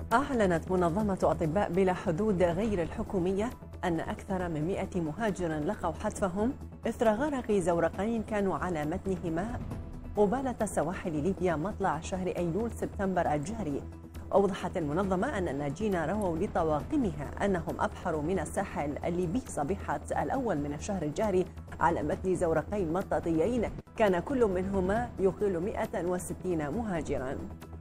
أعلنت منظمة أطباء بلا حدود غير الحكومية أن أكثر من 100 مهاجر لقوا حتفهم إثر غرق زورقين كانوا على متنهما قبالة سواحل ليبيا مطلع شهر أيلول سبتمبر الجاري. أوضحت المنظمة أن الناجين رووا لطواقمها أنهم أبحروا من الساحل الليبي صبيحة الأول من الشهر الجاري على متن زورقين مطاطيين كان كل منهما يقل 160 مهاجراً.